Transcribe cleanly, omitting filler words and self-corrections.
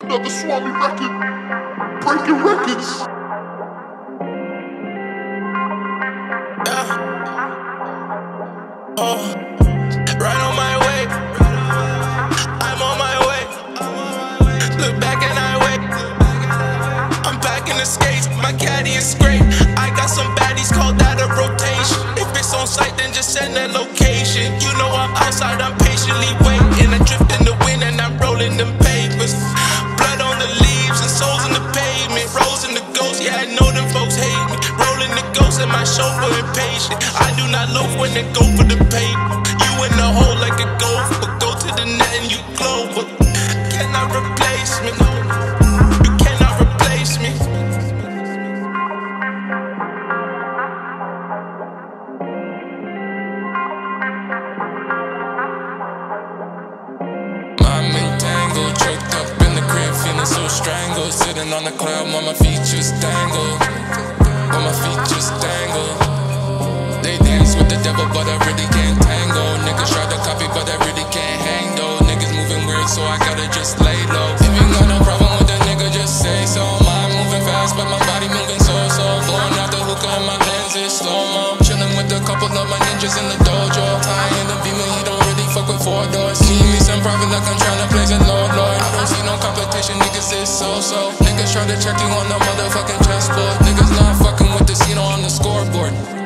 Another Swami record, breaking records. Oh, right on my way. I'm on my way. Look back and I wait. I'm back in the skates. My caddy is great. I got some baddies called that a rotation. If it's on site, then just send that location. You know I'm outside. I'm patiently waiting. I drift in the wind and I'm rolling them papers. Blood on the leaves and souls in the pavement. Rolls in the ghost. Yeah, I know them folks hate me. Rolling the ghost and my chauffeur impatient. I do not loaf when they go for the paper. You in the hole like a gopher. Go to the net and you clover. Cannot replace me. You cannot replace me. I'm entangled, choked up in the crib, feeling so strangled. Sitting on the cloud while my feet just dangle. While my feet just dangle. They dance with the devil, but I really can't tangle. Niggas try to copy, but I really can't hang though. Niggas moving weird, so I gotta just lay low. If you got no problem with a nigga, just say so. Mind moving fast, but my body moving so. Blowing out the hookah and my lens is slow-mo. Chilling with a couple of my ninjas in the dojo. Ty in the beamer, he don't really fuck with four doors. See me some profit like I'm tryna play a Lord. I don't see no competition, niggas is so. Niggas try to check you on the motherfucking chessboard. Niggas not fucking with the Sino on the scoreboard.